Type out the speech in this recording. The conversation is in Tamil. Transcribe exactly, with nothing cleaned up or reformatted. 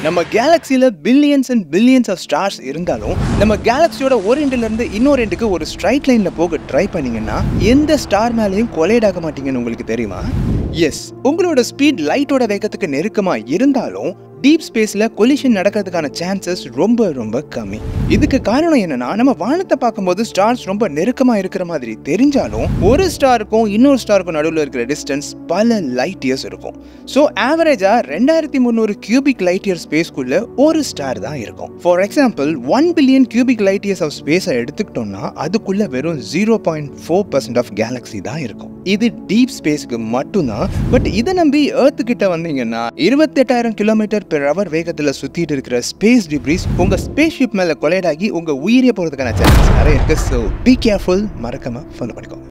நம்ம கேலக்சியில் billions and billions of stars இருந்தாலும் நம்ம கேலக்சியோட ஒரு எண்டிலிருந்து இன்னொரு எண்டுக்கு ஒரு ஸ்ட்ரைட் லைனில் போக ட்ரை பண்ணீங்கன்னா எந்த ஸ்டார் மேலேயும் கொலைட் ஆக மாட்டீங்கன்னு உங்களுக்கு தெரியுமா? எஸ், உங்களோட ஸ்பீட் லைட்டோட வேகத்துக்கு நெருக்கமாக இருந்தாலும் டீப் ஸ்பேஸில் கொலிஷன் நடக்கிறதுக்கான சான்சஸ் ரொம்ப ரொம்ப கம்மி. இதுக்கு காரணம் என்னன்னா, நம்ம வானத்தை பார்க்கும்போது ஸ்டார்ஸ் ரொம்ப நெருக்கமாக இருக்கிற மாதிரி தெரிஞ்சாலும் ஒரு ஸ்டாருக்கும் இன்னொரு ஸ்டாருக்கும் நடுவில் இருக்கிற டிஸ்டன்ஸ் பல லைட் இயர்ஸ் இருக்கும். ஸோ ஆவரேஜாக ரெண்டாயிரத்தி முந்நூறு கியூபிக் லைட் இயர் ஸ்பேஸ்க்குள்ள ஒரு ஸ்டார் தான் இருக்கும். For example one billion cubic light years of ஸ்பேஸை எடுத்துக்கிட்டோம்னா அதுக்குள்ள வெறும் zero point four percent of galaxy தான் இருக்கும். இது டீப் ஸ்பேஸ்க்கு மட்டும்தான். பட் இதை நம்பி எர்த்து கிட்ட வந்தீங்கன்னா இருபத்தெட்டாயிரம் கிலோமீட்டர் பெர் அவர் வேகத்தில் சுத்திட்டு இருக்கிற ஸ்பேஸ் டிப்ரீஸ் உங்க ஸ்பேஸ் ஷிப் மேல கொலைட் ஆகி உங்க உயிரே போறதுக்கான சான்சஸ் நிறைய இருக்கு. ஸோ பி கேர்ஃபுல், மறக்காம ஃபாலோ பண்ணிக்கோங்க.